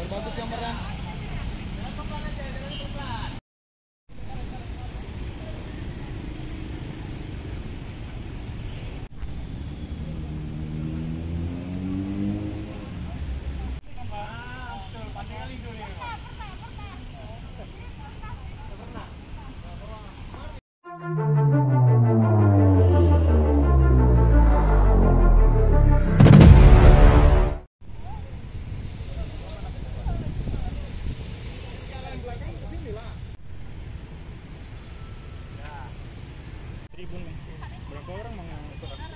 biar bagus gambarnya. Tribun berapa orang mengangkut aksi?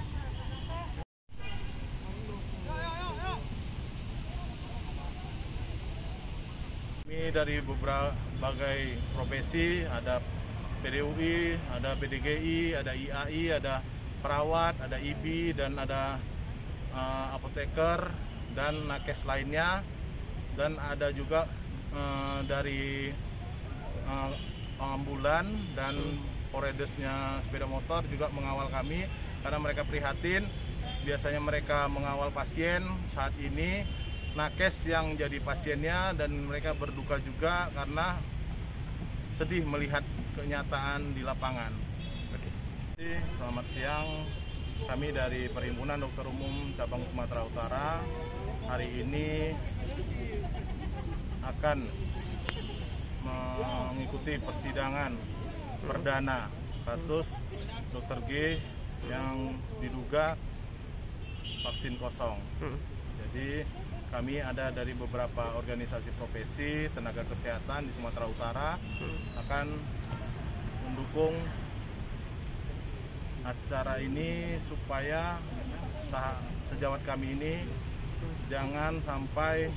Kami dari berbagai profesi, ada PDUI, ada PDGI, ada IAI, ada perawat, ada IB, dan ada apoteker dan nakes lainnya, dan ada juga dari ambulan dan Poredesnya sepeda motor juga mengawal kami karena mereka prihatin. Biasanya mereka mengawal pasien, saat ini nakes yang jadi pasiennya, dan mereka berduka juga karena sedih melihat kenyataan di lapangan. Selamat siang, kami dari Perhimpunan Dokter Umum Cabang Sumatera Utara hari ini akan mengikuti persidangan perdana kasus Dr. G yang diduga vaksin kosong. Jadi kami ada dari beberapa organisasi profesi tenaga kesehatan di Sumatera Utara akan mendukung acara ini supaya sejawat kami ini jangan sampai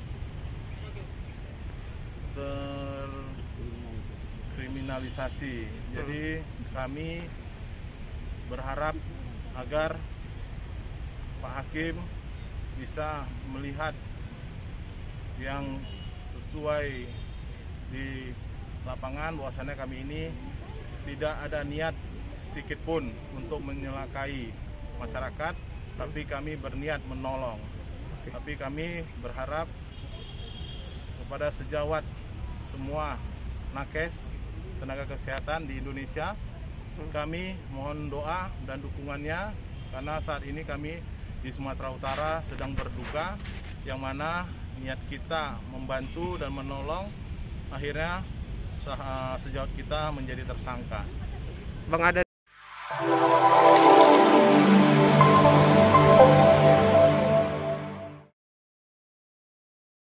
terkriminalisasi. Jadi kami berharap agar Pak Hakim bisa melihat yang sesuai di lapangan, bahwasannya kami ini tidak ada niat sedikit pun untuk menyelakai masyarakat, tapi kami berniat menolong. Tapi kami berharap kepada sejawat semua nakes, tenaga kesehatan di Indonesia, kami mohon doa dan dukungannya karena saat ini kami di Sumatera Utara sedang berduka, yang mana niat kita membantu dan menolong akhirnya sejawat kita menjadi tersangka. Bang, ada